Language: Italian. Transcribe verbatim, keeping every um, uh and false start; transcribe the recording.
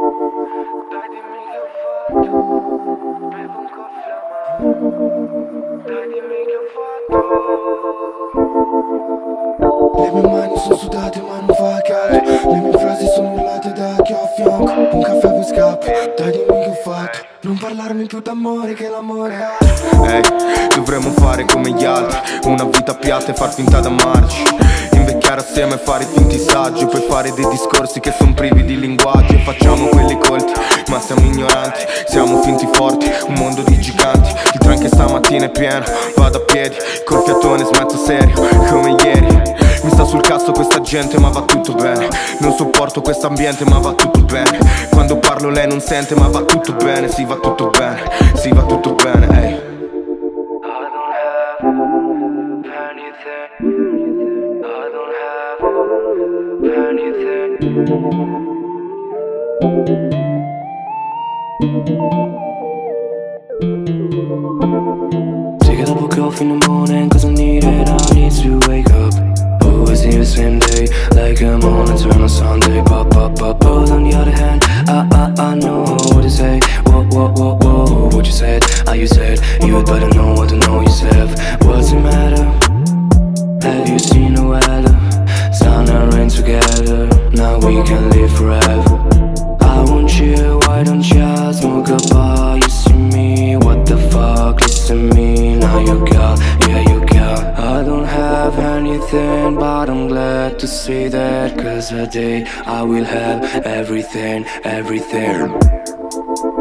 Dai dimmi che ho fatto, bevo un caffè amaro. Dai dimmi che ho fatto. Le mie mani sono sudate ma non fa caldo. Le mie frasi sono urlate da chi ho a fianco. Un caffè per scappo, dai dimmi che ho fatto. Non parlarmi più d'amore che l'amore ha. Ehi, hey, dovremmo fare come gli altri, una vita piatta e far finta d'amarci. Invecchiare assieme e fare finti saggi, poi fare dei discorsi che son privi di linguaggio. E facciamo quelli colti, ma siamo ignoranti. Siamo finti forti, un mondo di giganti. Il tram che stamattina è pieno, vado a piedi, col fiatone smetto serio, come ieri. Mi sta sul cazzo questa gente ma va tutto bene. Non sopporto quest'ambiente ma va tutto bene. Quando parlo lei non sente ma va tutto bene. Sì, va tutto bene, sì, va tutto bene, ehi. Hey. Take it up, woke off in the morning cause I need it, I need to wake up. Always need the same day, like I'm on a turn on Sunday. Pop, pop, pop, but on the other hand, I, I, I know what to say. Whoa, whoa, whoa, whoa, what you said, how you said. You had better know what to know yourself. What's the matter? Have you seen the weather? Sun and rain together, now we can live forever. I want you, why don't you smoke a bar? You see me, what the fuck, listen to me. Now you got, yeah you got. I don't have anything, but I'm glad to see that. Cause a day I will have everything, everything.